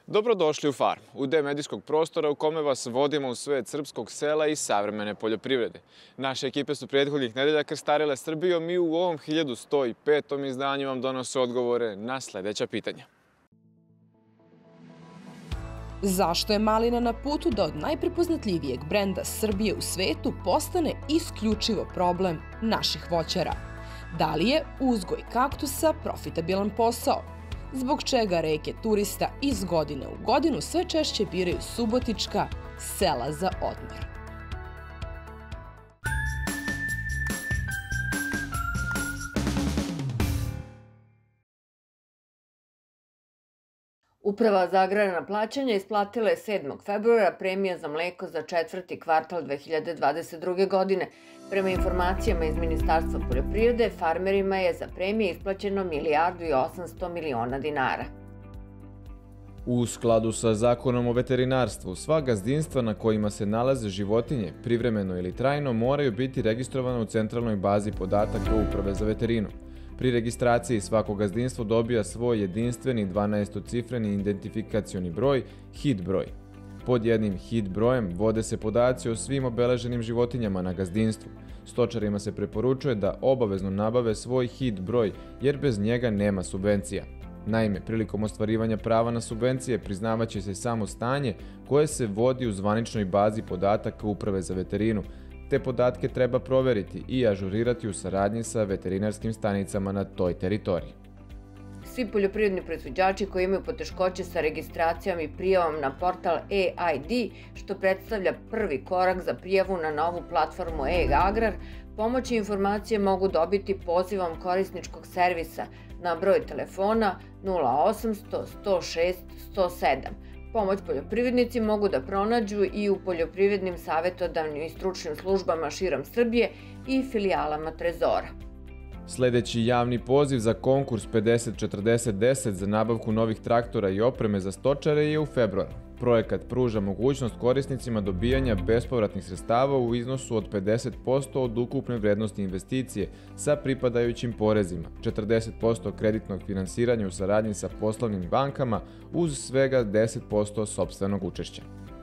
Dobrodošli u Farm, udeo medijskog prostora u kome vas vodimo u svet srpskog sela i savremene poljoprivrede. Naše ekipe su prethodnih nedelja krstarile Srbijom i u ovom 1105. izdanju vam donose odgovore na sledeća pitanja. Zašto je malina na putu da od najprepoznatljivijeg brenda Srbije u svetu postane isključivo problem naših voćara? Da li je uzgoj kaktusa profitabilan posao? Zbog čega reke turista iz godine u godinu sve češće biraju subotička sela za odmor? Uprava za agrarna plaćanja isplatila je 7. februara premija za mleko za četvrti kvartal 2022. godine. Prema informacijama iz Ministarstva poljoprivrede, farmerima je za premije isplaćeno 1.800.000.000 dinara. U skladu sa Zakonom o veterinarstvu, sva gazdinstva na kojima se nalaze životinje, privremeno ili trajno, moraju biti registrovane u centralnoj bazi podataka Uprave za veterinu. Pri registraciji svako gazdinstvo dobija svoj jedinstveni 12-cifreni identifikacioni broj, HID broj. Pod jednim HID brojem vode se podaci o svim obeleženim životinjama na gazdinstvu. Stočarima se preporučuje da obavezno nabave svoj HID broj, jer bez njega nema subvencija. Naime, prilikom ostvarivanja prava na subvencije priznavaće se samo stanje koje se vodi u zvaničnoj bazi podataka Uprave za veterinu, te podatke treba proveriti i ažurirati u saradnji sa veterinarskim stanicama na toj teritoriji. Svi poljoprivredni proizvođači koji imaju poteškoće sa registracijom i prijavom na portal e-ID, što predstavlja prvi korak za prijavu na novu platformu e-Agrar, pomoć i informacije mogu dobiti pozivom korisničkog servisa na broj telefona 0800 106 107. Pomoć poljoprivrednici mogu da pronađu i u poljoprivrednim savjetodavnim i stručnim službama širom Srbije i filijalama Trezora. Sledeći javni poziv za konkurs 50-40-10 za nabavku novih traktora i opreme za stočare je u februaru. Projekat pruža mogućnost korisnicima dobijanja bespovratnih sredstava u iznosu od 50% od ukupne vrednosti investicije sa pripadajućim porezima, 40% kreditnog finansiranja u saradnji sa poslovnim bankama uz svega 10% sopstvenog učešća.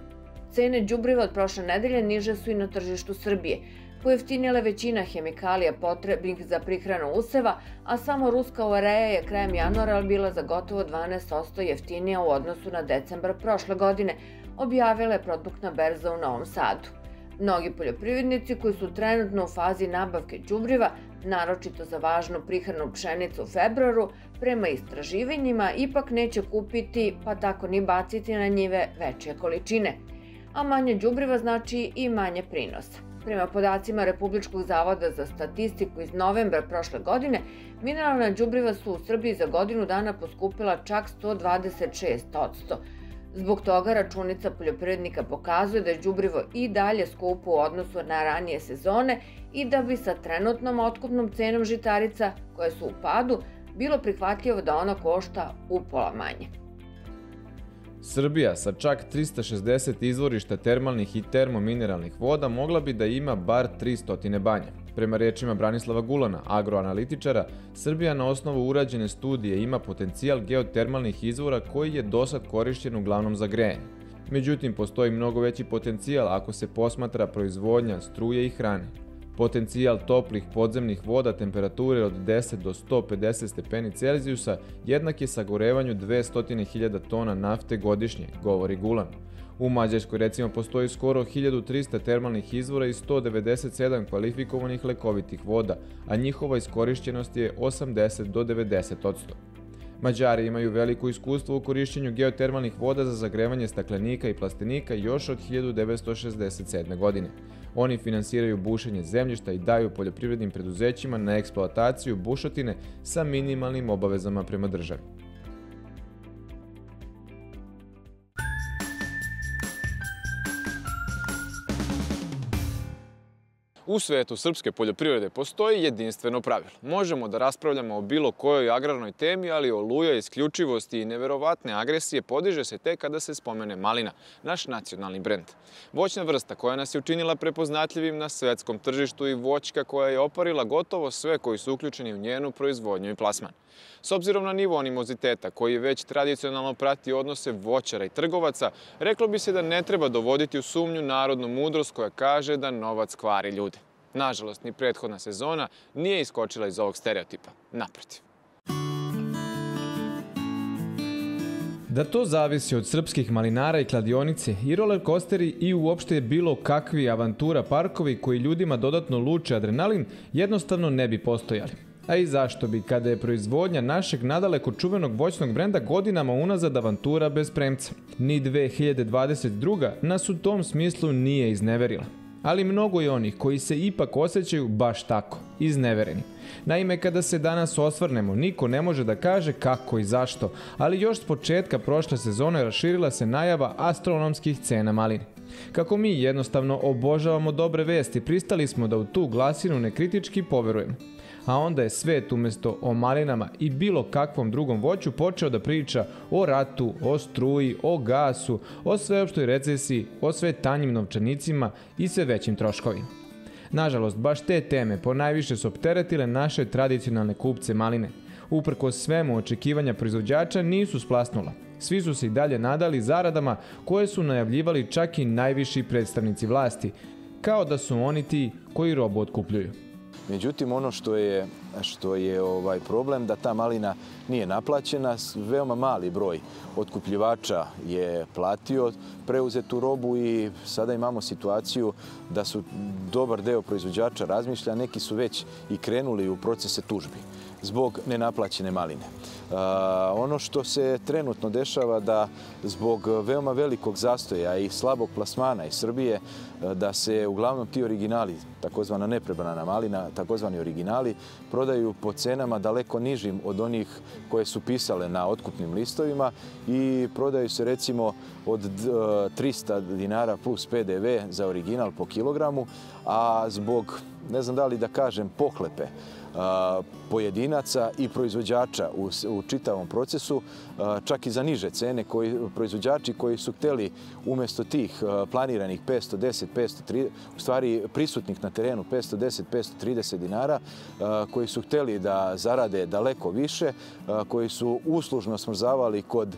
Cene đubriva od prošle nedelje niže su i na tržištu Srbije. Pojeftinila većina hemikalija potrebnih za prihranu useva, a samo ruska ureja je krajem januara bila za gotovo 12% jeftinija u odnosu na decembar prošle godine, objavila je produktna berza u Novom Sadu. Mnogi poljoprivrednici koji su trenutno u fazi nabavke đubriva, naročito za važnu prihranu pšenicu u februaru, prema istraživanjima ipak neće kupiti pa tako ni baciti na njive veće količine. A manje đubriva znači i manje prinosa. Prema podacima Republičkog zavoda za statistiku iz novembra prošle godine, mineralna đubriva su u Srbiji za godinu dana poskupila čak 126%. Zbog toga računica poljoprivrednika pokazuje da je đubrivo i dalje skupo u odnosu na ranije sezone i da bi sa trenutnom otkupnom cenom žitarica, koje su u padu, bilo prihvatljivo da ona košta upola manje. Srbija sa čak 360 izvorišta termalnih i termomineralnih voda mogla bi da ima bar 300 banja. Prema rečima Branislava Gulana, agroanalitičara, Srbija na osnovu urađene studije ima potencijal geotermalnih izvora koji je dosad korišćen uglavnom za grejanje. Međutim, postoji mnogo veći potencijal ako se posmatra proizvodnja struje i hrane. Potencijal toplih podzemnih voda temperature od 10 do 150 stepeni Celzijusa jednak je sagorevanju 200.000 tona nafte godišnje, govori Gulan. U Mađarskoj recimo postoji skoro 1300 termalnih izvora i 197 kvalifikovanih lekovitih voda, a njihova iskorišćenost je 80 do 90%. Mađari imaju veliko iskustvo u korišćenju geotermalnih voda za zagrevanje staklenika i plastenika još od 1967. godine. Oni finansiraju bušenje zemljišta i daju poljoprivrednim preduzećima na eksploataciju bušotine sa minimalnim obavezama prema državi. U svetu srpske poljoprivrede postoji jedinstveno pravilo. Možemo da raspravljamo o bilo kojoj agrarnoj temi, ali oluja, isključivosti i neverovatne agresije podiže se tek kada se spomene malina, naš nacionalni brend. Voćna vrsta koja nas je učinila prepoznatljivim na svetskom tržištu i voćka koja je oparila gotovo sve koji su uključeni u njenu proizvodnju i plasman. S obzirom na nivo animoziteta koji već tradicionalno prati odnose voćara i trgovaca, reklo bi se da ne treba dovoditi u sumnju narodnu mudrost koja kaže da novac kvari ljude. Nažalost, ni prethodna sezona nije iskočila iz ovog stereotipa. Naprotiv. Da to zavisi od srpskih malinara i kladionice i roller coasteri i uopšte bilo kakvi avantura parkovi koji ljudima dodatno luče adrenalin, jednostavno ne bi postojali. A i zašto bi, kada je proizvodnja našeg nadaleko čuvenog voćnog brenda godinama unazad avantura bez premca. Ni 2022. nas u tom smislu nije izneverila. Ali mnogo je onih koji se ipak osjećaju baš tako, iznevereni. Naime, kada se danas osvrnemo, niko ne može da kaže kako i zašto, ali još s početka prošle sezone raširila se najava astronomskih cena maline. Kako mi jednostavno obožavamo dobre vesti, pristali smo da u tu glasinu nekritički poverujemo. A onda je svet umjesto o malinama i bilo kakvom drugom voću počeo da priča o ratu, o struji, o gasu, o sveopštoj recesiji, o sve tanjim novčanicima i sve većim troškovima. Nažalost, baš te teme ponajviše su opteretile naše tradicionalne kupce maline. Uprkos svemu, očekivanja proizvođača nisu splasnula. Svi su se i dalje nadali zaradama koje su najavljivali čak i najviši predstavnici vlasti, kao da su oni ti koji robu otkupljuju. Međutim, ono što je problem da ta malina nije naplaćena, veoma mali broj otkupljivača je platio preuzetu robu i sada imamo situaciju da su dobar deo proizvođača razmišlja, neki su već i krenuli u procese tužbi zbog nenaplaćene maline. Ono što se trenutno dešava da zbog veoma velikog zastoja i slabog plasmana iz Srbije da se uglavnom ti originali, takozvana neprebrana malina, takozvani originali, prodaju po cenama daleko nižim od onih koje su pisale na otkupnim listovima i prodaju se recimo od 300 dinara plus PDV za original po kilogramu, a zbog, ne znam da li da kažem, pohlepe pojedinaca i proizvođača u čitavom procesu, čak i za niže cene, proizvođači koji su hteli umjesto tih planiranih 510, 530, u stvari prisutnih na terenu 510, 530 dinara, koji su hteli da zarade daleko više, koji su uslužno smrzavali kod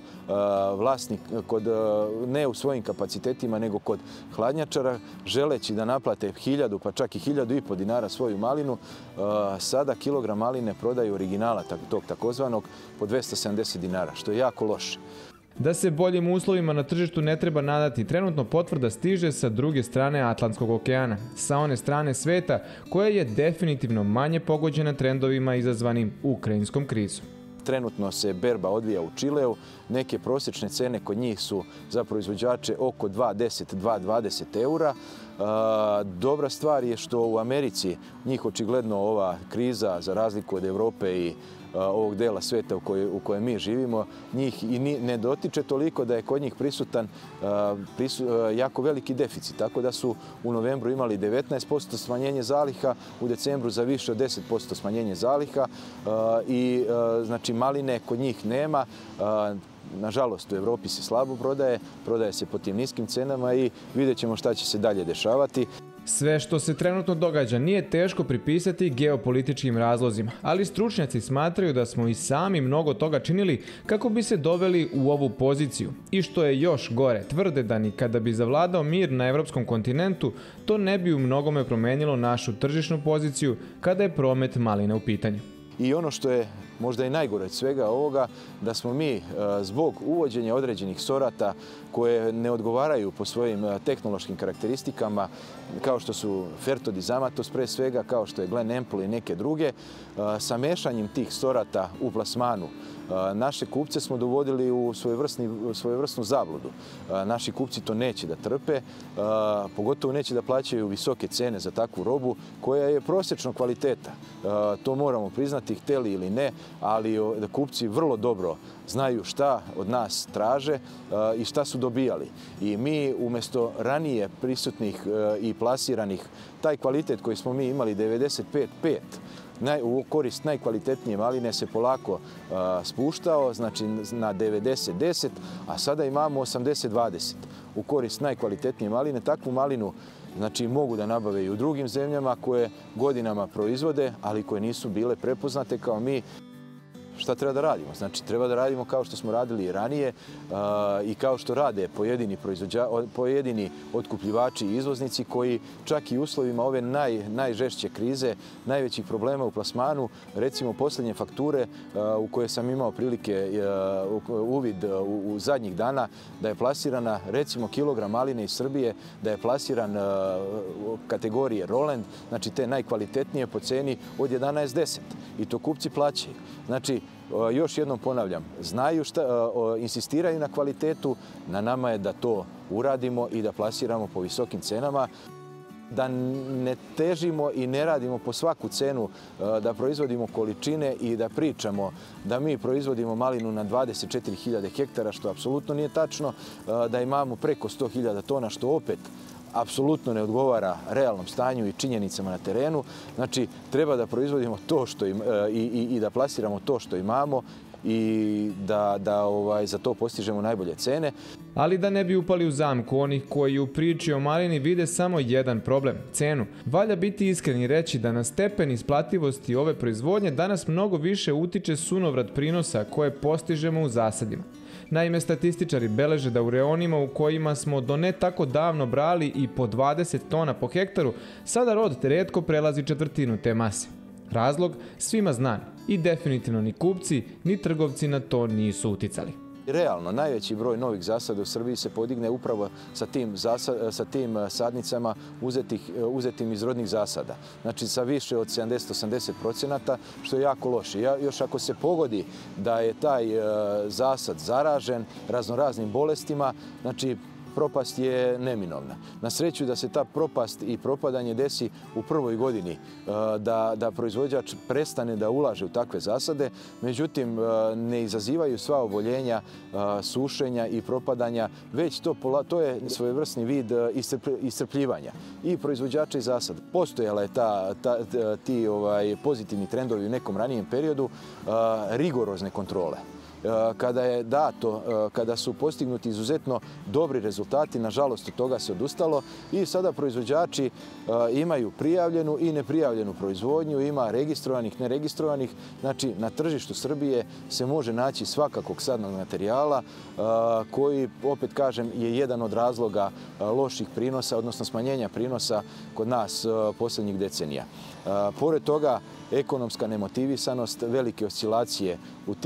ne u svojim kapacitetima, nego kod hladnjačara, želeći da naplate 1000, pa čak i 1500 dinara svoju malinu, sada kilogram maline prodaju originala tog takozvanog po 270 dinara, što je jako loše. Da se boljim uslovima na tržištu ne treba nadati, trenutno potvrda stiže sa druge strane Atlantskog okeana, sa one strane sveta koja je definitivno manje pogođena trendovima izazvanim ukrajinskom krizom. Trenutno se berba odvija u Čileu, neke prosječne cene kod njih su za proizvođače oko 2,10–2,20 eura. Dobra stvar je što u Americi njih očigledno ova kriza, za razliku od Evrope i ovog dela sveta u kojem mi živimo, njih i ne dotiče toliko da je kod njih prisutan jako veliki deficit. Tako da su u novembru imali 19% smanjenje zaliha, u decembru za više od 10% smanjenje zaliha i znači maline kod njih nema. Nažalost, u Evropi se slabo prodaje se po tim niskim cenama i vidjet ćemo šta će se dalje dešavati. Sve što se trenutno događa nije teško pripisati geopolitičkim razlozima, ali stručnjaci smatraju da smo i sami mnogo toga činili kako bi se doveli u ovu poziciju. I što je još gore, tvrde da ni kada bi zavladao mir na evropskom kontinentu, to ne bi u mnogome promenilo našu tržišnu poziciju kada je promet maline u pitanju. I ono što je možda i najgore od svega ovoga, da smo mi zbog uvođenja određenih sorata koje ne odgovaraju po svojim tehnološkim karakteristikama, kao što su Fertodis Amatos pre svega, kao što je Glen Ample i neke druge, sa mešanjem tih sorata u plasmanu, naše kupce smo dovodili u svojevrsnu zabludu. Naši kupci to neće da trpe, pogotovo neće da plaćaju visoke cene za takvu robu koja je prosječno kvaliteta. To moramo priznati, hteli ili ne. ali da kupci vrlo dobro znaju šta od nas traže i šta su dobijali. I mi umjesto ranije prisutnih i plasiranih, taj kvalitet koji smo mi imali 95,5, u korist najkvalitetnije maline se polako spuštao, znači na 90-10, a sada imamo 80-20 u korist najkvalitetnije maline. Takvu malinu znači mogu da nabave i u drugim zemljama koje godinama proizvode, ali koje nisu bile prepoznate kao mi. Šta treba da radimo? Znači, treba da radimo kao što smo radili i ranije i kao što rade pojedini otkupljivači i izvoznici koji čak i u uslovima ove najžešće krize, najvećih problema u plasmanu, recimo posljednje fakture u koje sam imao prilike uvid u zadnjih dana, da je plasirana recimo kilogram maline iz Srbije, da je plasiran kategorije Roland, znači te najkvalitetnije po ceni od 11,10 i to kupci plaćaju. Znači, još jednom ponavljam, znaju šta, insistiraju na kvalitetu, na nama je da to uradimo i da plasiramo po visokim cenama, da ne težimo i ne radimo po svaku cenu da proizvodimo količine i da pričamo da mi proizvodimo malinu na 24.000 hektara, što apsolutno nije tačno, da imamo preko 100.000 tona, što opet apsolutno ne odgovara realnom stanju i činjenicama na terenu. Znači, treba da proizvodimo to što i da plasiramo to što imamo i da za to postižemo najbolje cene. Ali da ne bi upali u zamku onih koji u priči o malini vide samo jedan problem, cenu. Valja biti iskren i reći da na stepen isplativosti ove proizvodnje danas mnogo više utiče sunovrat prinosa koje postižemo u zasadima. Naime, statističari beleže da u reonima u kojima smo do ne tako davno brali i po 20 tona po hektaru, sada rod retko prelazi četvrtinu te mase. Razlog svima znan i definitivno ni kupci ni trgovci na to nisu uticali. Realno, najveći broj novih zasada u Srbiji se podigne upravo sa tim sadnicama uzetim iz rodnih zasada. Znači sa više od 70-80%, što je jako loše. Još ako se pogodi da je taj zasad zaražen raznoraznim bolestima, znači propast je neminovna. Na sreću da se ta propast i propadanje desi u prvoj godini, da proizvođač prestane da ulaže u takve zasade, međutim ne izazivaju sva oboljenja, sušenja i propadanja, već to je svojevrsni vid iscrpljivanja i proizvođača i zasada. Postojala je ti pozitivni trendovi u nekom ranijem periodu, rigorozne kontrole. Kada je dato, kada su postignuti izuzetno dobri rezultati, nažalost od toga se odustalo i sada proizvođači imaju prijavljenu i neprijavljenu proizvodnju, ima registrovanih, neregistrovanih. Znači, na tržištu Srbije se može naći svakakog sadnog materijala koji, opet kažem, je jedan od razloga loših prinosa, odnosno smanjenja prinosa kod nas posljednjih decenija. Pored toga, ekonomska nemotivisanost, velike oscilacije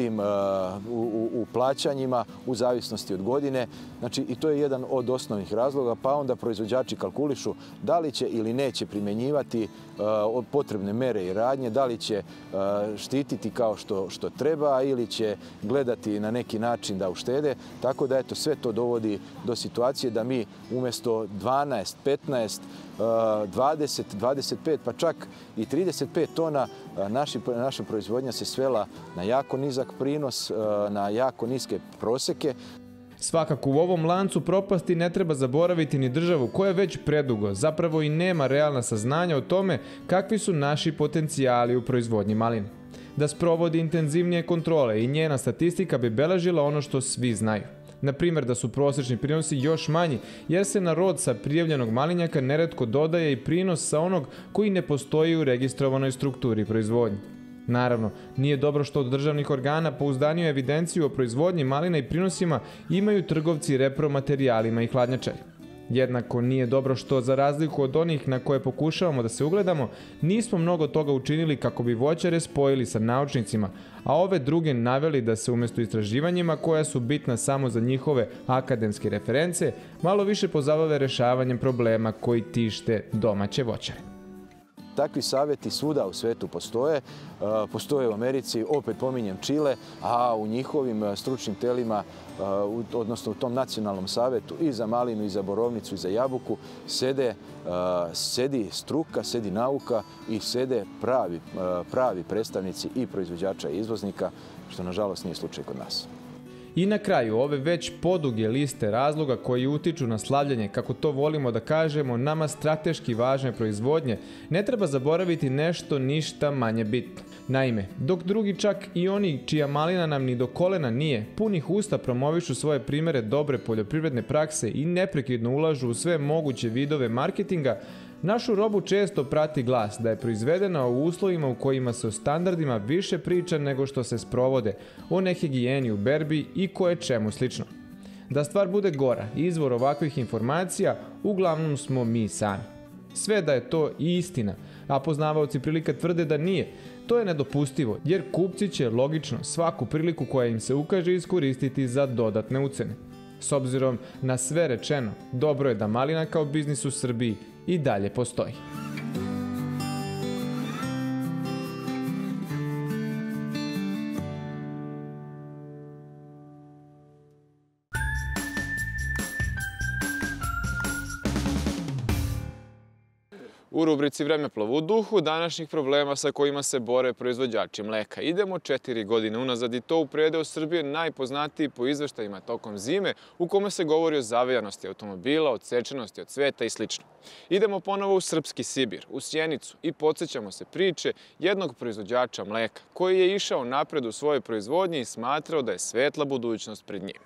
u plaćanjima u zavisnosti od godine. Znači, i to je jedan od osnovnih razloga, pa onda proizvođači kalkulišu da li će ili neće primjenjivati potrebne mere i radnje, da li će štititi kao što treba ili će gledati na neki način da uštede. Tako da, eto, sve to dovodi do situacije da mi umjesto 12, 15, 20, 25, pa čak i 35 tona naša proizvodnja se svela na jako nizak prinos, na jako niske proseke. Svakako u ovom lancu propasti ne treba zaboraviti ni državu koja već predugo zapravo i nema realna saznanja o tome kakvi su naši potencijali u proizvodnji maline. Da sprovodi intenzivnije kontrole i njena statistika bi beležila ono što svi znaju. Na primjer da su prosječni prinosi još manji jer se na rod sa prijavljenog malinjaka neretko dodaje i prinos sa onog koji ne postoji u registrovanoj strukturi proizvodnje. Naravno, nije dobro što od državnih organa pouzdaniju evidenciju o proizvodnji malina i prinosima imaju trgovci repromaterijalima i hladnjačari. Jednako nije dobro što, za razliku od onih na koje pokušavamo da se ugledamo, nismo mnogo toga učinili kako bi voćare spojili sa naučnicima, a ove druge naveli da se umjesto istraživanjima koja su bitna samo za njihove akademske reference, malo više pozabave rešavanjem problema koji tište domaće voćare. takvi savjeti svuda u svetu postoje. Postoje u Americi, opet pominjem Čile, a u njihovim stručnim telima, odnosno u tom nacionalnom savjetu i za malinu, i za borovnicu, i za jabuku, sedi struka, sedi nauka i sede pravi predstavnici i proizvođača i izvoznika, što nažalost nije slučaj kod nas. I na kraju ove već poduge liste razloga koji utiču na slavljenje, kako to volimo da kažemo, nama strateški važne proizvodnje, ne treba zaboraviti nešto ništa manje bitno. Naime, dok drugi čak i oni čija malina nam ni do kolena nije, punih usta promovišu svoje primere dobre poljoprivredne prakse i neprekidno ulažu u sve moguće vidove marketinga, našu robu često prati glas da je proizvedena u uslovima u kojima se o standardima više priča nego što se sprovode, o nehigijeni u berbi i koje čemu slično. Da stvar bude gora, izvor ovakvih informacija uglavnom smo mi sami. Sve da je to i istina, a poznavaoci prilika tvrde da nije, to je nedopustivo, jer kupci će logično svaku priliku koja im se ukaže iskoristiti za dodatne ucene. S obzirom na sve rečeno, dobro je da malina kao biznis u Srbiji i dalje postoji. U rubrici Vremeplov u duhu današnjih problema sa kojima se bore proizvođači mleka. Idemo 4 godine unazad i to u predeo Srbije najpoznatiji po izveštajima tokom zime u kome se govori o zavejanosti automobila, odsečenosti od cveta i sl. Idemo ponovo u srpski Sibir, u Sjenicu i podsjećamo se priče jednog proizvođača mleka koji je išao napred u svojoj proizvodnji i smatrao da je svetla budućnost pred njim.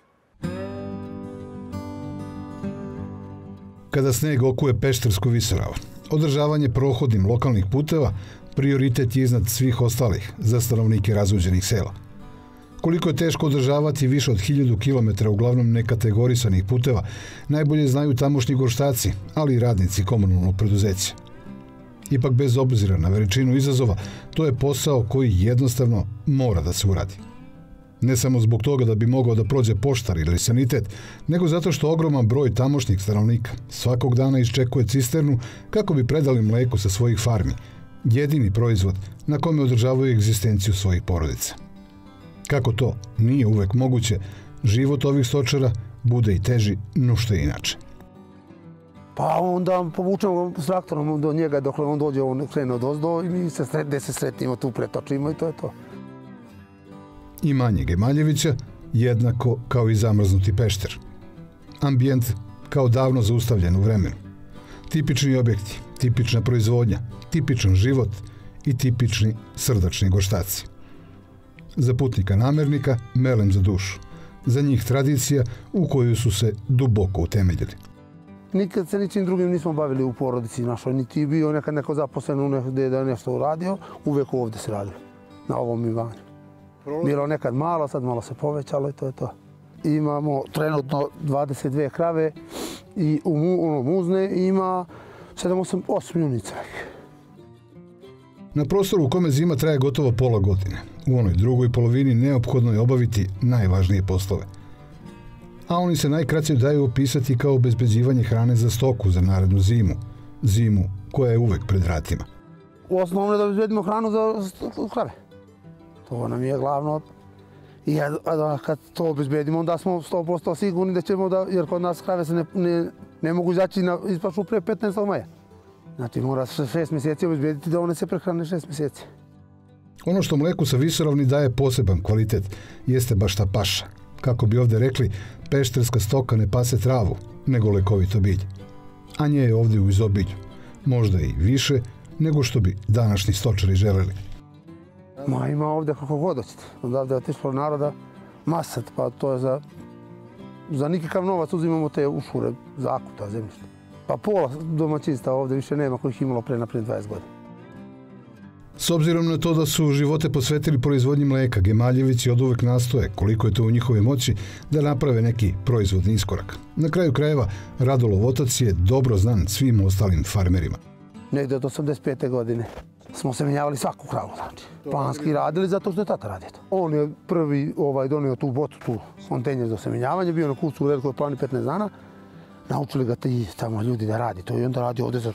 Kada sneg okuje Peštersku visoravan, održavanje prohodnim lokalnih puteva prioritet je iznad svih ostalih za stanovnike razuđenih sela. Koliko je teško održavati više od 1000 km uglavnom nekategorisanih puteva, najbolje znaju tamošnji gorštaci, ali i radnici komunalnog preduzeća. Ipak bez obzira na veličinu izazova, to je posao koji jednostavno mora da se uradi. Ne samo zbog toga da bi mogao da prođe poštar ili sanitet, nego zato što ogroman broj tamošnjih stanovnika svakog dana iščekuje cisternu kako bi predali mleko sa svojih farmi, jedini proizvod na kome održavaju egzistenciju svojih porodica. Kako to nije uvek moguće, život ovih stočara bude i teži no što je inače. Pa onda povučemo s traktorom do njega dok on dođe, on krene od ozdo i mi se sretnimo, tu pretočimo i to je to. I Manje Gemaljevića jednako kao i zamrznuti Pešter. Ambijent kao davno zaustavljen u vremenu. Tipični objekti, tipična proizvodnja, tipičan život i tipični srdačni gorštaci. Za putnika namernika melem za dušu. Za njih tradicija u koju su se duboko utemeljili. Nikad se ničim drugim nismo bavili u porodici našoj, niti bio nekad neko zaposlen gdje da je nešto uradio, uvijek ovdje se radilo, na ovom imanju. Bilo nekad malo, sad malo se povećalo i to je to. Imamo trenutno 22 krave i muzne ima 7-8 junica. Na prostoru u kome zima traje gotovo pola godine, u onoj drugoj polovini neophodno je obaviti najvažnije poslove. A oni se najkraće daju opisati kao obezbeđivanje hrane za stoku za narednu zimu. Zimu koja je uvek pred vratima. Osnovno je da obezbedimo hranu za krave. To nam je glavno. I kad to obezbedimo, onda smo 100% sigurni da ćemo da, jer kod nas krave se ne mogu izaći na ispašu pre 15. maja. Znači mora 6 mjeseci obezbediti da one se prehrane 6 mjeseci. Ono što mleku sa visoravni daje poseban kvalitet jeste baš ta paša. Kako bi ovdje rekli, pešterska stoka ne pase travu, nego lekovito bilje. A nje je ovdje u izobilju. Možda i više nego što bi današnji stočari želeli. Ma ima ovdje kako god hoćete. Odavde je otišlo naroda masat, pa to je za nikakav novac uzimamo te ušure, zakuta, zemljište. Pa pola domaćinstva ovdje više nema kojih imalo pre naprijed 20 godina. S obzirom na to da su živote posvetili proizvodnji mleka, Gemaljevići oduvek nastoje, koliko je to u njihove moći, da naprave neki proizvodni iskorak. Na kraju krajeva, Radolov otac je dobro znan svim ostalim farmerima. Negdje od 85. godine smo se menjavali svaku kravu, znači. Planski radili zato što je tata radio. On je prvi donio tu botu, tu kontejner za semenjavanje, bio na kursu u Velikoj Plani 15 dana. Naučili ga ti tamo ljudi da radi to i onda radi ovdje za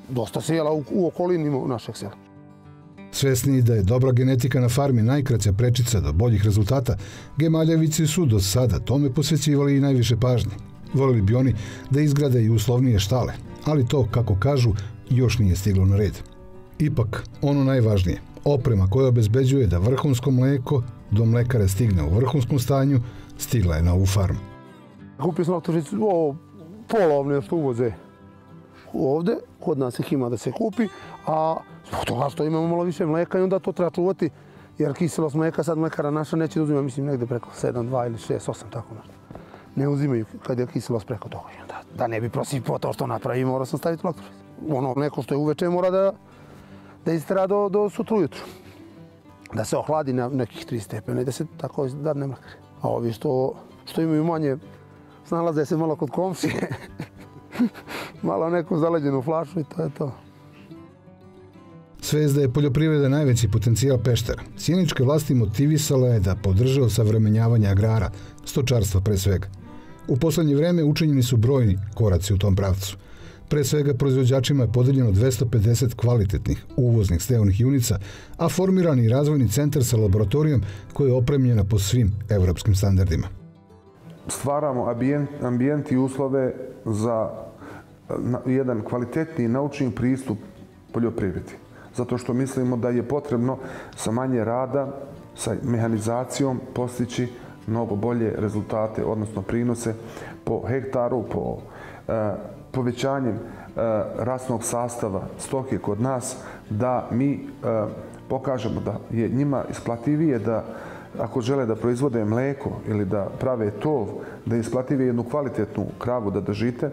dosta sela u okolini našeg sela. Svesni da je dobra genetika na farmi najkraća prečica do boljih rezultata, Gemaljevići su do sada tome posvećivali i najviše pažnje. Volili bi oni da izgrade i uslovnije štale, ali to, kako kažu, još nije stiglo na red. Ipak, ono najvažnije, oprema koja obezbeđuje da vrhunsko mleko do mlekara stigne u vrhunskom stanju, stigla je na ovu farmu. Kupio sam ovo polovne što uvoze ovde, kod nas ih ima da se kupi, a zbog toga što imamo malo više mleka i onda to treba čuvati, jer kiselost mleka, sad mlekara naša neće da uzima, mislim, negde preko 7,2 ili 6,8, tako nešto. Ne uzimaju kad je kiselost preko toga. Da ne bi prosipao to što napravi, mora sam staviti laktoris. Ono mleko što je uveče mora da istera do sutra ujutru. Da se ohladi na nekih 3 stepena i da se tako dadne mlekar. A ovi što imaju manje, snalaze se malo kod komšije. Malo neku zaleđenu flašu i to je to. Svest da je poljoprivreda najveći potencijal Peštera, sjeničke vlasti motivisala je da podrže osavremenjavanje agrara, stočarstva pre svega. U poslednje vreme učinjeni su brojni koraci u tom pravcu. Pre svega proizvođačima je podeljeno 250 kvalitetnih uvoznih steonih junica, a formiran i razvojni centar sa laboratorijom koja je opremljena po svim evropskim standardima. Stvaramo ambijent i uslove za jedan kvalitetni naučni pristup poljoprivredi. Zato što mislimo da je potrebno sa manje rada, sa mehanizacijom postići mnogo bolje rezultate, odnosno prinose po hektaru, po povećanjem rasnog sastava stoke kod nas, da mi pokažemo da je njima isplativije da ako žele da proizvode mleko ili da prave tov, da je isplativije jednu kvalitetnu kravu da držite,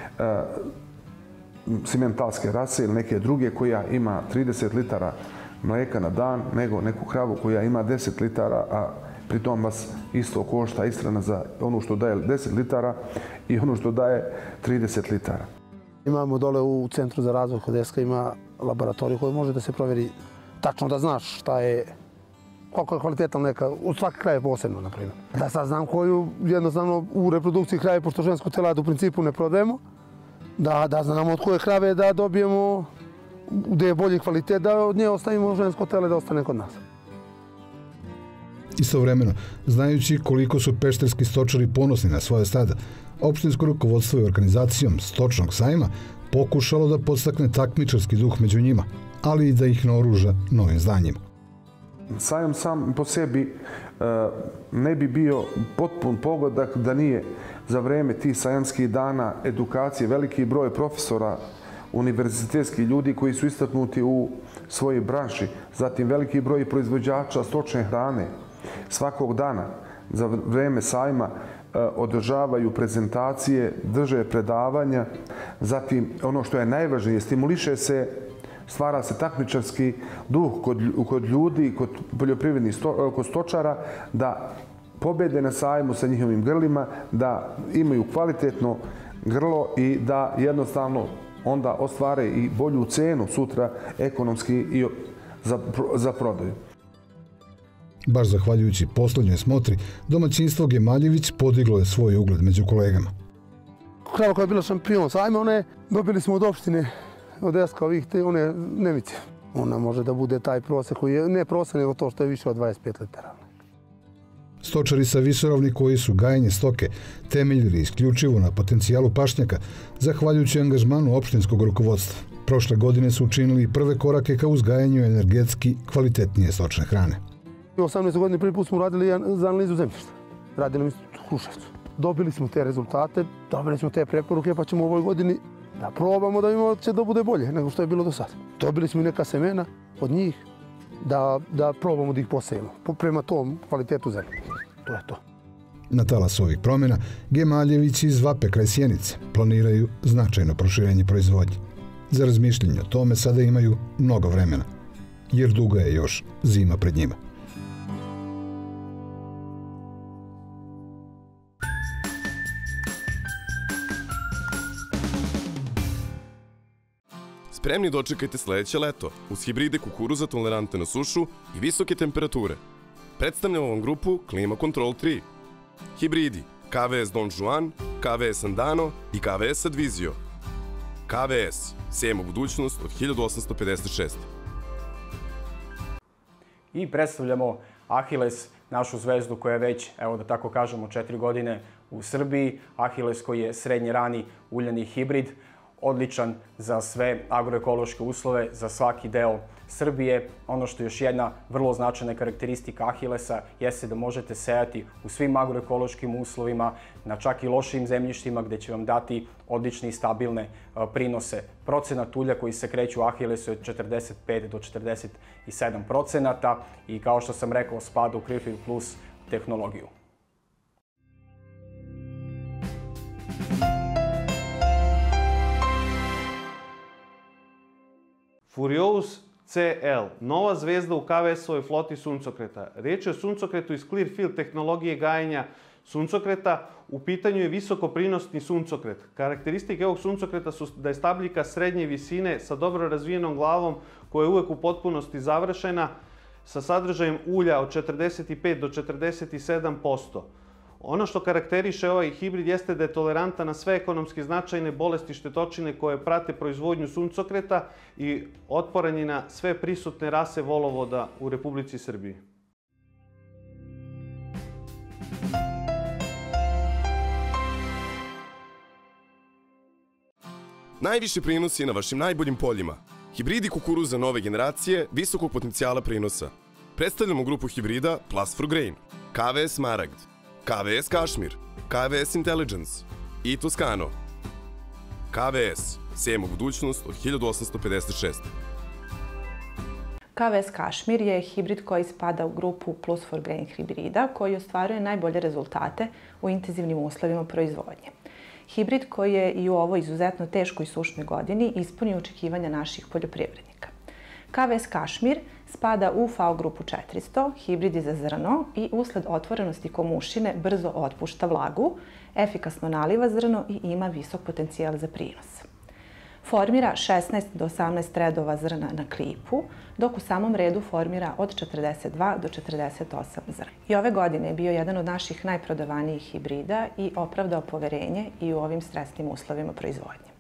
simentalske rase ili neke druge koja ima 30 litara mleka na dan, nego neku kravu koja ima 10 litara, a pritom vas isto košta ishrana za ono što daje 10 litara i ono što daje 30 litara. Imamo dole u Centru za razvoj kod Eska ima laboratoriju koji može da se provjeri tačno da znaš šta je, koliko je kvaliteta mleka, u svaki kraj je posebno, na primjer. Da sad znam koju jednostavno u reprodukciji krave, pošto žensku telad u principu ne prodajemo, da znamo od koje krave da dobijemo, gde je bolji kvalitet, da od nje ostavimo žensko tele da ostane kod nas. Istovremeno, znajući koliko su pešterski stočari ponosni na svoje stada, opštinsko rukovodstvo je organizacijom stočnog sajma pokušalo da podstakne takmičarski duh među njima, ali i da ih naoruža novim znanjima. Sajam sam po sebi ne bi bio potpun pogodak da nije za vreme tih sajamskih dana edukacije veliki broj profesora, univerzitetskih ljudi koji su istaknuti u svojoj branši, zatim veliki broj proizvođača stočne hrane svakog dana za vreme sajma održavaju prezentacije, drže predavanja, zatim ono što je najvažnije, stimuliše se, stvara se takmičarski duh kod ljudi, kod poljoprivrednih, kod stočara, da pobede na sajmu sa njihovim grlima, da imaju kvalitetno grlo i da jednostavno onda ostvare i bolju cenu sutra ekonomski i za prodaju. Baš zahvaljujući poslednjoj smotri, domaćinstvo Gemaljević podiglo je svoj ugled među kolegama. Krava koja je bila šampion sajma, dobili smo od opštine, od Eska ovih te, one Nemice. Ona može da bude taj prosek koji je, ne prosek, nego to što je više od 25 litara. Stočari sa Visoravni koji su gajenje stoke temeljili isključivo na potencijalu pašnjaka, zahvaljujući angažmanu opštinskog rukovodstva. Prošle godine su učinili prve korake ka uzgajanju energetski kvalitetnije stočne hrane. U 18. godini prvi put smo radili za analizu zemljišta. Radili mi u Kruševcu. Dobili smo te rezultate, dobili smo te preporuke, pa ćemo u ovoj godini da probamo da vidimo će da bude bolje nego što je bilo do sada. Dobili smo i neka semena od njih da probamo da ih posejemo prema tom kvalitetu zemlje. To je to. Na talas ovih promjena, Gemaljevići iz Vape kraj Sjenice planiraju značajno proširenje proizvodnje. Za razmišljenje o tome sada imaju mnogo vremena, jer duga je još zima pred njima. Spremni dočekajte sledeće leto uz hibride kukuruza tolerante na sušu i visoke temperature. Predstavljamo vam grupu Klima Control 3. Hibridi KVS Don Juan, KVS Andano i KVS Advizio. KVS, sejemo budućnost od 1856. I predstavljamo Achilles, našu zvezdu koja je već, evo da tako kažemo, 4 godine u Srbiji. Achilles koji je srednje rani uljani hibrid, odličan za sve agroekološke uslove, za svaki deo Srbije. Ono što je još jedna vrlo značajna karakteristika Achillesa jeste da možete sejati u svim agroekološkim uslovima, na čak i lošim zemljištima gde će vam dati odlične i stabilne prinose. Procenat ulja koji se kreće u Achillesu je od 45 do 47% i kao što sam rekao spada u Clearfield Plus tehnologiju. Furious CL, nova zvezda u KVS-ovoj floti suncokreta. Riječ je o suncokretu iz Clearfield tehnologije gajenja suncokreta. U pitanju je visokoprinosni suncokret. Karakteristike ovog suncokreta su da je stabljika srednje visine sa dobro razvijenom glavom koja je uvek u potpunosti završena sa sadržajem ulja od 45 do 47%. Ono što karakteriše ovaj hibrid jeste da je tolerantan na sve ekonomski značajne bolesti štetočine koje prate proizvodnju suncokreta i otporan je na sve prisutne rase volovoda u Republici Srbiji. Najviši prinosi na vašim najboljim poljima. Hibridi kukuruza nove generacije visokog potencijala prinosa. Predstavljamo grupu hibrida Plus for Grain, KVS Smaragd, KVS Kašmir, KVS Intelligence i Toscano. KVS, sejemo budućnost od 1856. KVS Kašmir je hibrid koji spada u grupu Plus for Grain hibrida koji ostvaruje najbolje rezultate u intenzivnim uslovima proizvodnje. Hibrid koji je i u ovoj izuzetno teškoj i sušnoj godini ispunio očekivanja naših poljoprivrednika. KVS Kašmir spada u FAO grupu 400, hibrid je za zrno i usled otvorenosti komušine brzo otpušta vlagu, efikasno naliva zrno i ima visok potencijal za prinos. Formira 16 do 18 redova zrna na klipu, dok u samom redu formira od 42 do 48 zrna. I ove godine je bio jedan od naših najprodavanijih hibrida i opravdao poverenje i u ovim stresnim uslovima proizvodnje.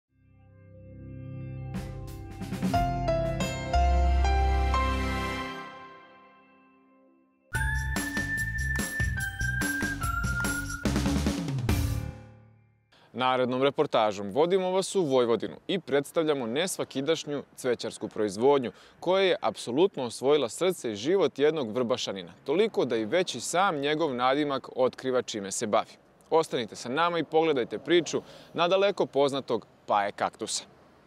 Narednom reportažom vodimo vas u Vojvodinu i predstavljamo nesvakidašnju cvećarsku proizvodnju koja je apsolutno osvojila srce i život jednog Vrbašanina, toliko da i već i sam njegov nadimak otkriva čime se bavi. Ostanite sa nama i pogledajte priču nadaleko poznatog Paje kaktusa.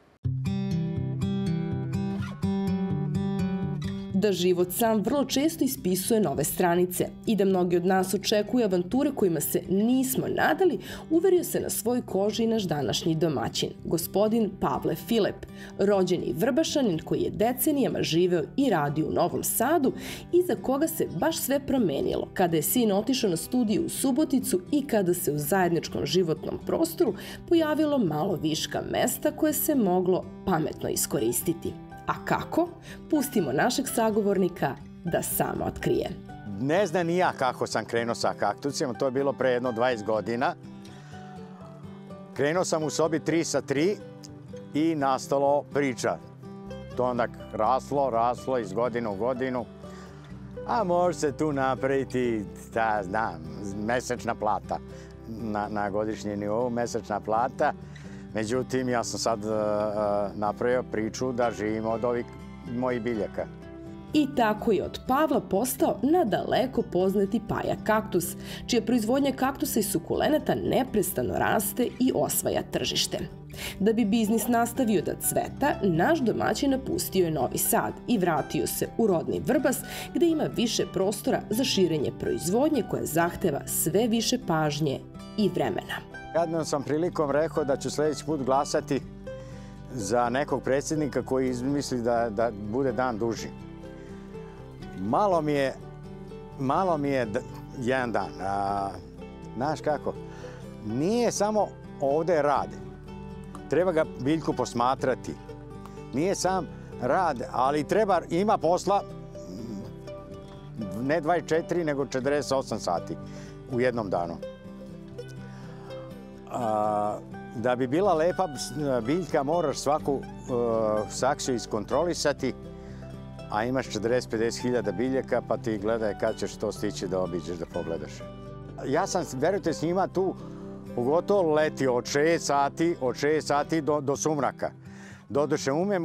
Da život sam vrlo često ispisuje nove stranice i da mnogi od nas očekuju avanture kojima se nismo nadali, uverio se na svoj koži i naš današnji domaćin, gospodin Pavle Filep, rođeni Vrbašanin koji je decenijama živeo i radio u Novom Sadu i za koga se baš sve promenilo kada je sin otišao na studiju u Suboticu i kada se u zajedničkom životnom prostoru pojavilo malo viška mesta koje se moglo pametno iskoristiti. A kako? Pustimo našeg sagovornika da sam otkrije. Ne znam ni ja kako sam krenuo sa kaktusima, to je bilo pre jedno 20 godina. Krenuo sam u sobi 3 sa 3 i nastalo priča. To onda raslo iz godine u godinu. A može se tu napraviti, mesečna plata. Na godišnji nivou mesečna plata. Međutim, ja sam sad napravio priču da živim od ovih mojih biljaka. I tako je od Pavla postao nadaleko poznati Paja kaktus, čija proizvodnja kaktusa i sukulenata neprestano raste i osvaja tržište. Da bi biznis nastavio da cveta, naš domaćin napustio je Novi Sad i vratio se u rodni Vrbas, gde ima više prostora za širenje proizvodnje koja zahteva sve više pažnje i vremena. Jednom sam prilikom rekao da ću sljedeći put glasati za nekog predsjednika koji izmisli da bude dan duži. Malo mi je jedan dan. Znaš kako, nije samo ovdje rad. Treba ga biljku posmatrati. Nije sam rad, ali ima posla ne 24, nego 48 sati u jednom danu. Da bi bila lepa biljka moraš svaku saksiju iskontrolisati, a imaš 40-50 hiljada biljaka, pa ti gledaj kad ćeš to stići da obiđeš, da pogledaš. Ja sam, verujte, s njima tu pogotovo letio od 6 sati do sumraka. Doduše, umem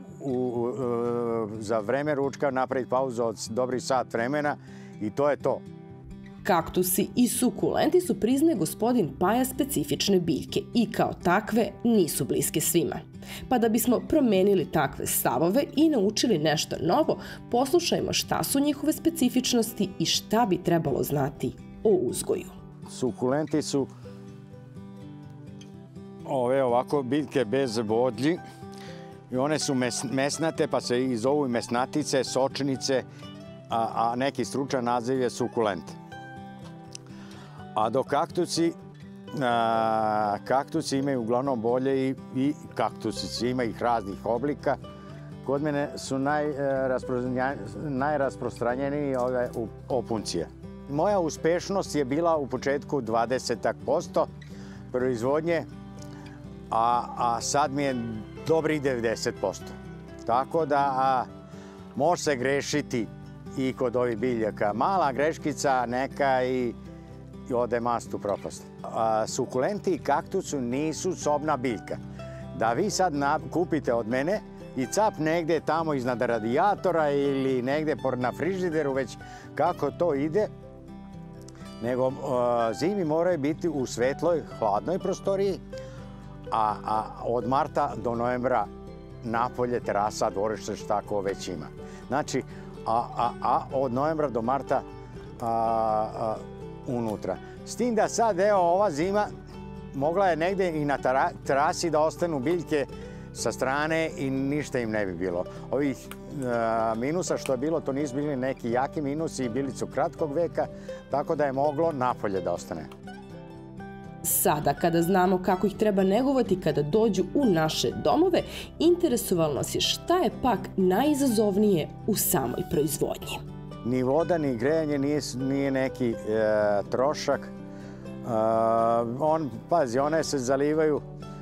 za vreme ručka napraviti pauzu od dobrih sat vremena i to je to. Kaktusi i sukulenti su, priznaje gospodin Paja, specifične biljke i kao takve nisu bliske svima. Pa da bismo promenili takve stavove i naučili nešto novo, poslušajmo šta su njihove specifičnosti i šta bi trebalo znati o uzgoju. Sukulenti su ove ovako biljke bez bodlji i one su mesnate, pa se i zovu mesnatice, sočnice, a neki stručan naziv je sukulent. A dok kaktusi imaju uglavnom bolje i kaktusi, ima ih raznih oblika. Kod mene su najrasprostranjeniji ove opuncije. Moja uspešnost je bila u početku 20% proizvodnje, a sad mi je dobrih 90%. Tako da može se grešiti i kod ovih biljaka. Mala greškica neka i ode mast u propast. Sukulenti i kaktusu nisu sobna biljka. Da vi sad kupite od mene i cap negde tamo iznad radijatora ili negde na frižideru, već kako to ide, nego zimi moraju biti u svetloj, hladnoj prostoriji, a od marta do novembra napolje, terasa, dvorište, šta ko već ima. Znači, a od novembra do marta unutra. S tim da sad, evo, ova zima mogla je negde i na terasi da ostanu biljke sa strane i ništa im ne bi bilo. Ovih minusa što je bilo, to nisu bili neki jaki minusi i bili su kratkog veka, tako da je moglo napolje da ostane. Sada, kada znamo kako ih treba negovati kada dođu u naše domove, interesovalo nas je šta je pak najizazovnije u samoj proizvodnji. Ni voda, ni grejanje nije neki trošak. Pazi, one se zalivaju.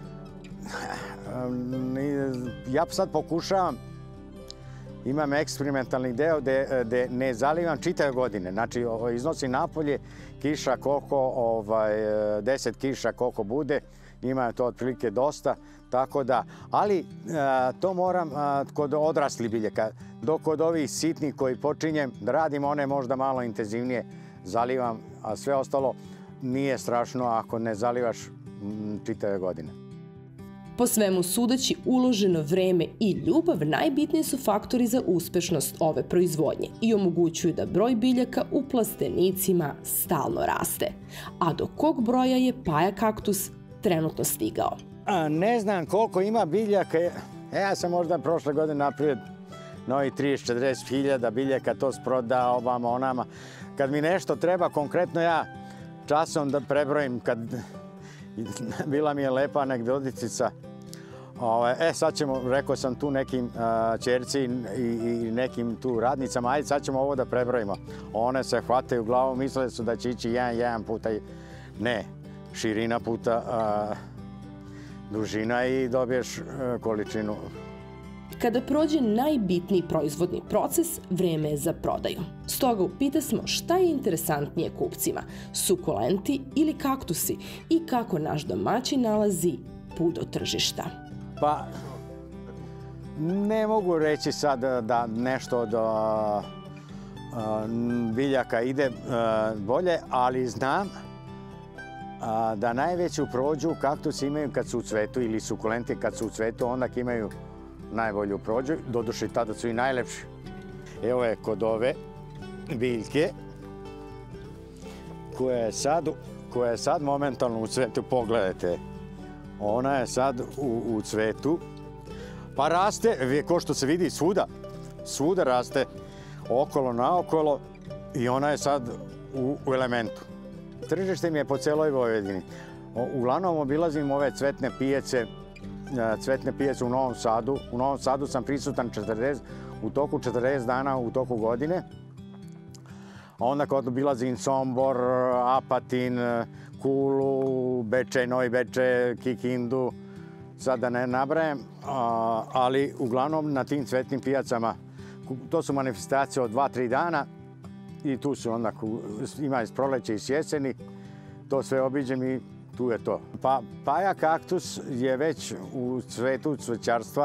Ja sad pokušavam, imam eksperimentalni deo gde ne zalivam čitave godine. Znači, iznosim napolje kiša koliko, 10 kiša koliko bude, ima to otprilike dosta, tako da, ali to moram kod odraslih biljaka, dok kod ovih sitnih koji počinjem da radim, one možda malo intenzivnije zalivam, a sve ostalo nije strašno ako ne zalivaš čitave godine. Po svemu sudeći, uloženo vreme i ljubav najbitniji su faktori za uspešnost ove proizvodnje i omogućuju da broj biljaka u plastenicima stalno raste. A do kog broja je Paja kaktus trenutno stigao? Ne znam koliko ima biljaka. Ja sam možda prošle godine napravio novi 30-40 hiljada biljaka, to sprodao ovama onama. Kad mi nešto treba, konkretno ja časom da prebrojim, kad bila mi je lepa anegdotica. Sad ćemo, rekao sam tu nekim ćerci i nekim tu radnicama, ajde sad ćemo ovo da prebrojimo. One se hvataju glavom, mislile su da će ići jedan puta. Ne, širina puta dužina i dobiješ količinu. Kada prođe najbitniji proizvodni proces, vreme je za prodaju. Stoga upitasmo šta je interesantnije kupcima, sukulenti ili kaktusi i kako naš domaćin nalazi put do tržišta. Pa, ne mogu reći sad da nešto od biljaka ide bolje, ali znam da najveću prođu kaktusi imaju kad su u cvetu ili sukulenti kad su u cvetu, onda imaju najbolju prođu, doduše tada su i najlepši. Evo je kod ove biljke koja je sad momentalno u cvetu, pogledajte. Ona je sad u cvetu, pa raste, ko što se vidi svuda raste, okolo naokolo i ona je sad u elementu. Tržište mi je po celoj Vojvodini. Uglavnom obilazim ove cvetne pijace u Novom Sadu. U Novom Sadu sam prisutan u toku 40 dana u toku godine. Onda kad obilazim Sombor, Apatin, Kulu, Bečej, Novi Bečej, Kikindu, sad da ne nabrajam, ali uglavnom na tim cvetnim pijacama, to su manifestacije od 2-3 dana i tu su onda, ima iz proleća i s jeseni, to sve obiđem i tu je to. Paja kaktus je već u svetu cvećarstva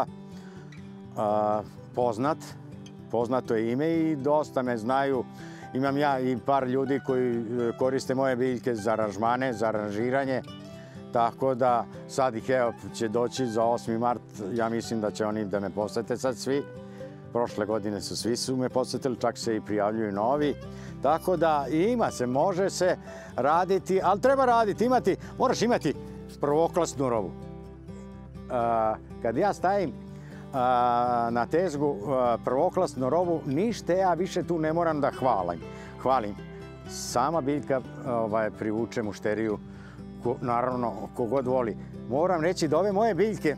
poznato je ime i dosta me znaju. Imam ja i par ljudi koji koriste moje biljke za aranžmane, za aranžiranje. Tako da sad ih će doći za 8. mart. Ja mislim da će oni da me posete sad svi. Prošle godine svi me posetili, čak se i prijavljuju novi. Tako da ima se, može se raditi, ali treba raditi, moraš imati prvoklasnu robu. Kad ja stavim na tezgu prvoklasnu robu, ništa ja više tu ne moram da hvalim. Sama biljka privuče mušteriju, naravno, kogod voli. Moram reći da ove moje biljke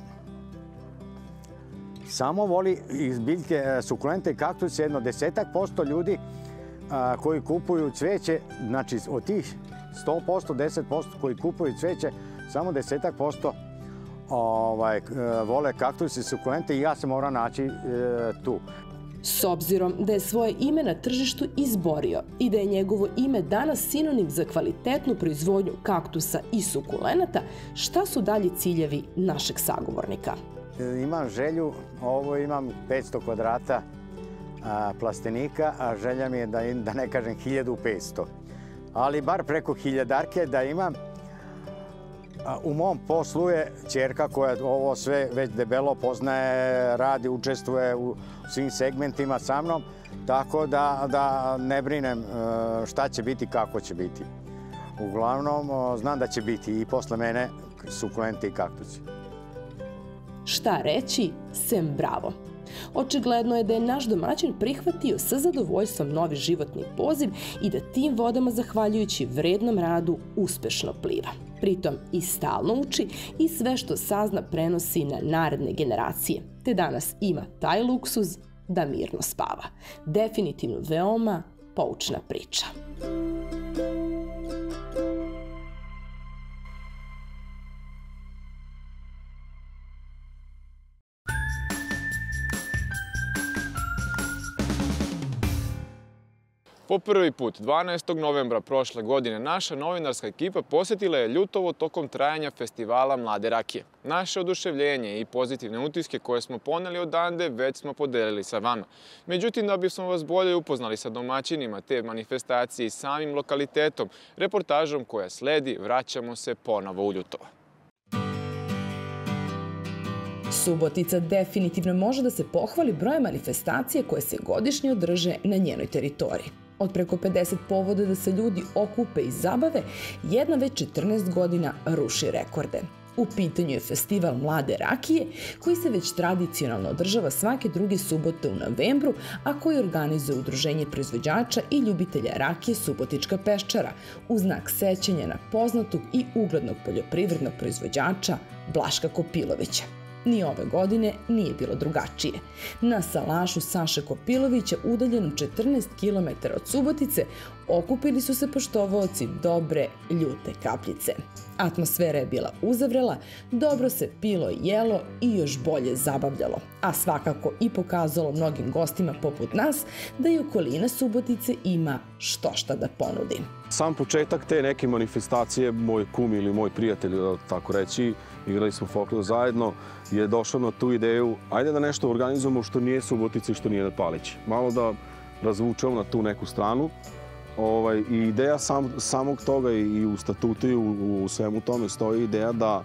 samo voli iz biljke sukulente i kaktuse jedno 10% ljudi koji kupuju cveće, znači od tih 100%, 10% koji kupuju cveće, samo 10% vole kaktuse i sukulente i ja se moram naći tu. S obzirom da je svoje ime na tržištu izborio i da je njegovo ime danas sinonim za kvalitetnu proizvodnju kaktusa i sukulenata, šta su dalji ciljevi našeg sagovornika? Imam želju, imam 500 kvadrata plastenika, a želja mi je da ne kažem 1500. Ali bar preko 1000 da imam. U mom poslu je ćerka koja ovo sve već debelo poznaje, radi, učestvuje u svim segmentima sa mnom, tako da ne brinem šta će biti, kako će biti. Uglavnom, znam da će biti i posle mene sukulente i kaktusi. Šta reći, sem bravo. Očigledno je da je naš domaćin prihvatio sa zadovoljstvom novi životni poziv i da tim vodama, zahvaljujući vrednom radu, uspešno pliva. Pritom i stalno uči i sve što sazna prenosi na naredne generacije, te danas ima taj luksuz da mirno spava. Definitivno veoma poučna priča. Po prvi put, 12. novembra prošle godine, naša novinarska ekipa posjetila je Ljutovo tokom trajanja festivala Mlade rakije. Naše oduševljenje i pozitivne utiske koje smo poneli odande već smo podelili sa vama. Međutim, da bismo vas bolje upoznali sa domaćinima te manifestacije i samim lokalitetom, reportažom koja sledi, vraćamo se ponovo u Ljutovo. Subotica definitivno može da se pohvali brojem manifestacije koje se godišnje održe na njenoj teritoriji. Od preko 50 povoda da se ljudi okupe i zabave, jedna već 14 godina ruši rekorde. U pitanju je festival Mlade rakije, koji se već tradicionalno održava svake druge subote u novembru, a koji organizuje Udruženje proizvođača i ljubitelja rakije Subotička peščara, u znak sećanja na poznatog i uglednog poljoprivrednog proizvođača Blaška Kopilovića. Ni ove godine nije bilo drugačije. Na salašu Saše Kopilovića, udaljenom 14 km od Subotice, okupili su se poštovaoci dobre ljute kapljice. Atmosfera je bila uzavrela, dobro se pilo i jelo i još bolje zabavljalo, a svakako i pokazalo mnogim gostima poput nas da i okolina Subotice ima štošta da ponudi. Sam početak te neke manifestacije, moj kum ili moj prijatelj, tako reći, igrali smo folklor zajedno, je došao na tu ideju, ajde da nešto organizujemo što nije Subotica i što nije na Palići. Malo da razvučemo na tu neku stranu. I ideja samog toga i u statutu i u svemu tome stoji ideja da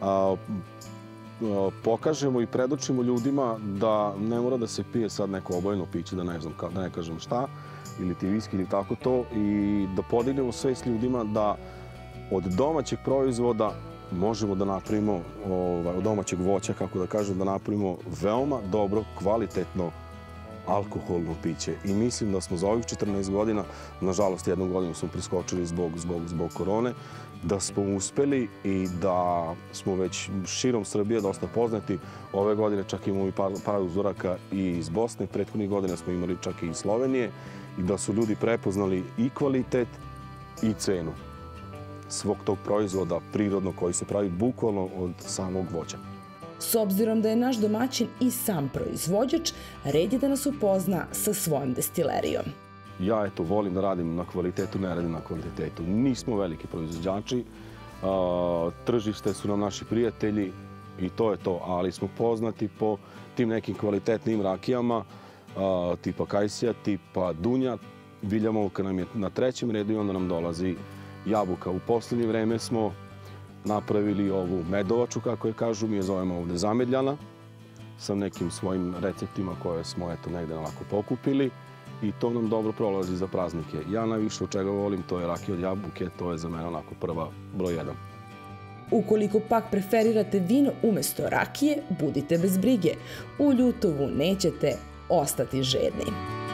pokažemo i predočimo ljudima da ne mora da se pije sad neko obojeno piće, da ne kažem šta, ili ti viski ili tako to, i da podignemo svest ljudima da od domaćeg proizvoda možemo da napravimo, od domaćeg voća, kako da kažem, da napravimo veoma dobro, kvalitetno alkoholno piće. I mislim da smo za ovih 14 godina, nažalost jednu godinu smo preskočili zbog korone, da smo uspeli i da smo već širom Srbije dosta poznati. Ove godine čak imamo i par uzoraka i iz Bosne, prethodnih godina smo imali čak i iz Slovenije, i da su ljudi prepoznali i kvalitet i cenu. svog tog proizvoda prirodnog koji se pravi bukvalno od samog voća. S obzirom da je naš domaćin i sam proizvođač, red je da nas upozna sa svojom destilerijom. Ja volim da radim na kvalitetu, ne radim na kvantitetu. Nismo veliki proizvođači, tržište su nam naši prijatelji i to je to, ali smo poznati po tim nekim kvalitetnim rakijama, tipa Kajsija, tipa Dunja. Viljamovka nam je na 3. redu i onda nam dolazi jabuka. U poslednje vreme smo napravili ovu medovaču, kako je kažu, mi je zovemo ovde zamedljana, sa nekim svojim receptima koje smo negde onako pokupili i to nam dobro prolazi za praznike. Ja najviše od čega volim, to je rakija od jabuke, to je za mene onako prva broj 1. Ukoliko pak preferirate vino umesto rakije, budite bez brige. U Ljutovu nećete ostati žedni.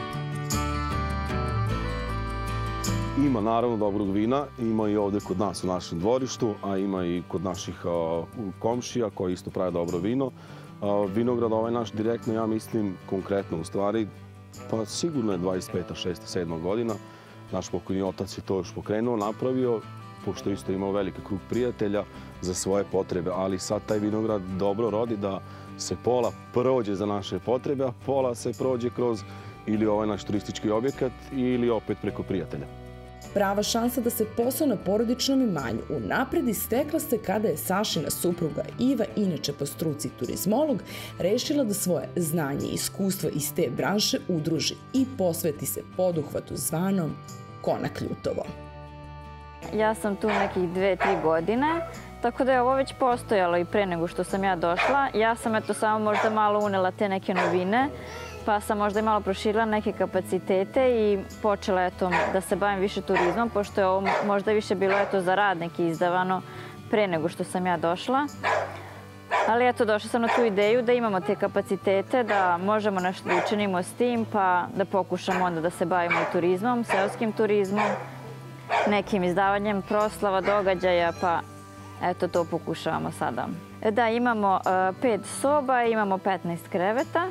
Ima naravno dobrog vina, ima i ovde kod nas u našem dvorištu, a ima i kod naših komšija koji isto prave dobro vino. Vinograd ovaj naš direktno, ja mislim, konkretno u stvari, pa sigurno je 25. 6. 7. godina. Naš pokojni otac je to još pokrenuo, napravio, pošto isto imao veliki krug prijatelja za svoje potrebe, ali sad taj vinograd dobro rodi da se pola prođe za naše potrebe, a pola se prođe kroz ili ovaj naš turistički objekat ili opet preko prijatelja. Prava šansa da se posao na porodičnom imanju unapredi stekla se kada je Sašina supruga Iva, inače po struci turizmolog, rešila da svoje znanje i iskustvo iz te branše udruži i posveti se poduhvatu zvanom Konak Ljutovo. Ja sam tu nekih 2-3 godine, tako da je ovo već postojalo i pre nego što sam ja došla. Ja sam samo možda malo unela te neke novine, pa sam možda i malo proširila neke kapacitete i počela da se bavim više turizmom, pošto je ovo možda više bilo za radnike izdavano pre nego što sam ja došla. Ali došla sam na tu ideju da imamo te kapacitete, da možemo nešto da učinimo s tim, pa da pokušamo onda da se bavimo i turizmom, seoskim turizmom, nekim izdavanjem proslava, događaja, pa to pokušavamo sada. Da, imamo 5 soba, imamo 15 kreveta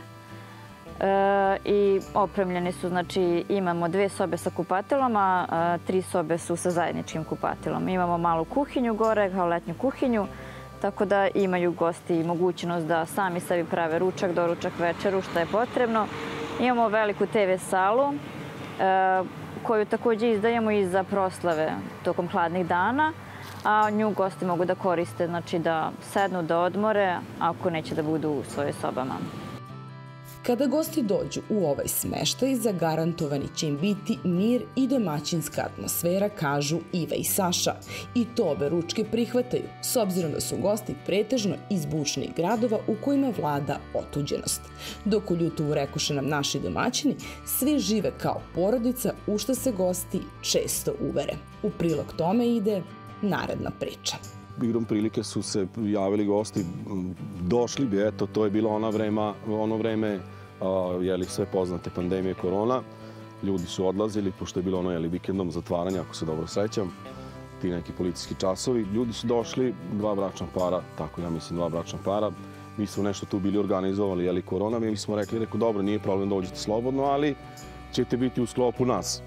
i opremljeni su, znači imamo 2 sobe sa kupatelom, a 3 sobe su sa zajedničkim kupatelom. Imamo malu kuhinju gore, kao letnju kuhinju, tako da imaju gosti mogućnost da sami sebi prave ručak, doručak, večeru, što je potrebno. Imamo veliku TV salu, koju takođe izdajemo i za proslave tokom hladnih dana, a nju gosti mogu da koriste, znači da sednu, da odmore, ako neće da budu u svojoj sobama. Kada gosti dođu u ovaj smeštaj, zagarantovani će im biti mir i domaćinska atmosfera, kažu Iva i Saša. I to obe ručke prihvataju, s obzirom da su gosti pretežno iz bučnih gradova u kojima vlada otuđenost. Dok u Ljutovu, rekoše nam naši domaćini, svi žive kao porodica, u što se gosti često uvere. U prilog tome ide naredna priča. Igrom prilike su se javili gosti, došli bi, to je bilo ono vreme, sve poznate pandemije korona. Ljudi su odlazili, pošto je bilo vikendom zatvaranja, ako se dobro sećam, ti neki policijski časovi. Ljudi su došli, 2 bračna para, tako ja mislim 2 bračna para. Mi smo nešto tu bili organizovali, korona, mi smo rekli, dobro, nije problem, dođite slobodno, ali ćete biti u sklopu nas.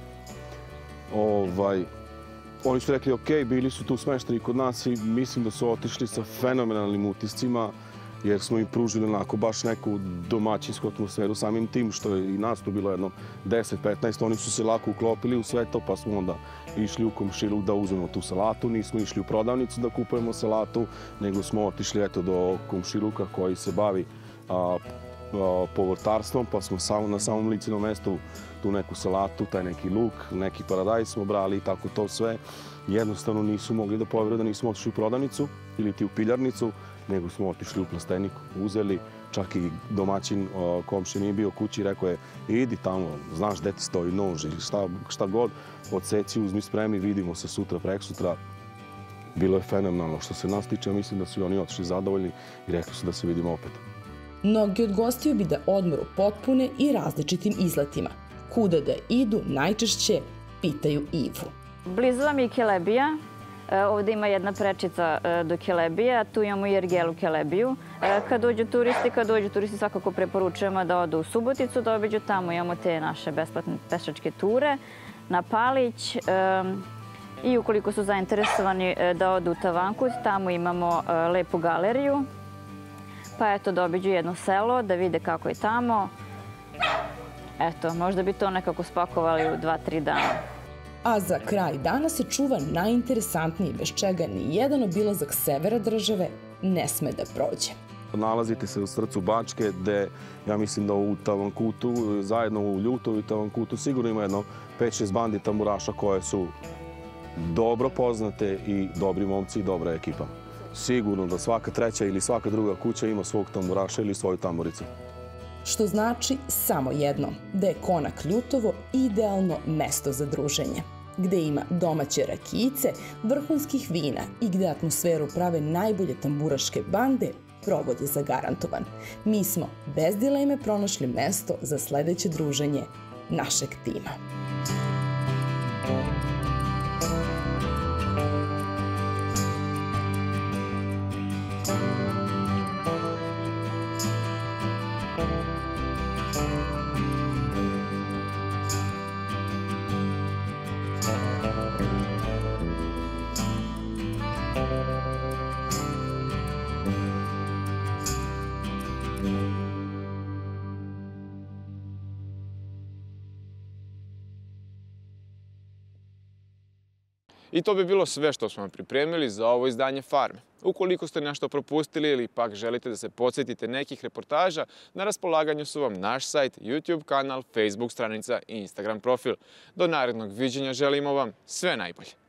Oni su rekli, ok, bili su tu smešteni kod nas i mislim da su otišli sa fenomenalnim utiscima, jer smo im pružili onako baš neku domaćinsku atmosferu samim tim, što je i nas tu bilo jedno 10-15, oni su se lako uklopili u sve to, pa smo onda išli u komšiluk da uzmemo tu salatu, nismo išli u prodavnicu da kupujemo salatu, nego smo otišli do komšiluka koji se bavi povrtarstvom, pa smo na samom licenom mestu tu neku salatu, taj neki luk, neki paradajz smo brali i tako to sve. Jednostavno nisu mogli da poveruju da nismo otišli u prodavnicu ili ti u piljarnicu, nego smo otišli u plastenik, uzeli, čak i domaćin komšija nije bio kući i rekao je, idi tamo, znaš gde ti stoji nož ili šta god, odseci, uzmi, spremi, vidimo se sutra, preksutra. Bilo je fenomenalno. Što se nas tiče, mislim da su i oni otišli zadovoljni i rekli su da se vidimo opet. Mnogi od gostiju bi da odmor upotpune i različitim izletima. Kuda da idu, najčešće pitaju Ivu. Blizu vam je Kelebija. Ovde ima jedna prečica do Kelebije, a tu imamo i Ergelu Kelebiju. Kad dođu turisti svakako preporučujemo da odu u Suboticu, da obiđu tamo. Imamo te naše besplatne pešačke ture na Palić. I ukoliko su zainteresovani da odu u Tavankut, tamo imamo lepu galeriju. Pa eto, da obiđu jedno selo, da vide kako je tamo. Eto, možda bi to nekako spakovali u 2-3 dana. A za kraj dana se čuva najinteresantniji, bez čega ni jedan obilazak severa države ne sme da prođe. Nalazite se u srcu Bačke, gde ja mislim da u Tavankutu, zajedno u Ljutovu i Tavankutu, sigurno ima jedno 5-6 bandi tamburaša koje su dobro poznate i dobri momci i dobra ekipa. Sigurno da svaka treća ili svaka druga kuća ima svog tamburaša ili svoju tamburicu. Što znači samo jedno, da je Konak Ljutovo idealno mesto za druženje, gde ima domaće rakijice, vrhunskih vina i gde atmosferu prave najbolje tamburaške bande, provod je zagarantovan. Mi smo bez dileme pronašli mesto za sledeće druženje našeg tima. I to bi bilo sve što smo vam pripremili za ovo izdanje Farme. Ukoliko ste nešto propustili ili pak želite da se podsjetite nekih reportaža, na raspolaganju su vam naš sajt, YouTube kanal, Facebook stranica i Instagram profil. Do narednog viđenja želimo vam sve najbolje.